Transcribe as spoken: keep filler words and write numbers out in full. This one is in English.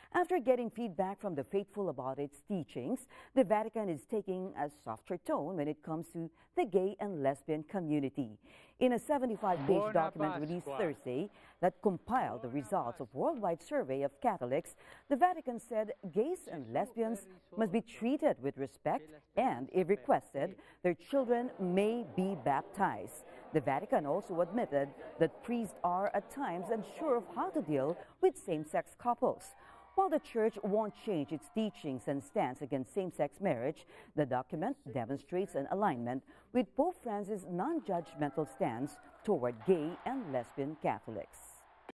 After getting feedback from the faithful about its teachings, the Vatican is taking a softer tone when it comes to the gay and lesbian community. In a seventy-five page document released Thursday that compiled the results of a worldwide survey of Catholics, the Vatican said gays and lesbians must be treated with respect and, if requested, their children may be baptized. The Vatican also admitted that priests are at times unsure of how to deal with same-sex couples. While the Church won't change its teachings and stance against same-sex marriage, the document demonstrates an alignment with Pope Francis' non-judgmental stance toward gay and lesbian Catholics.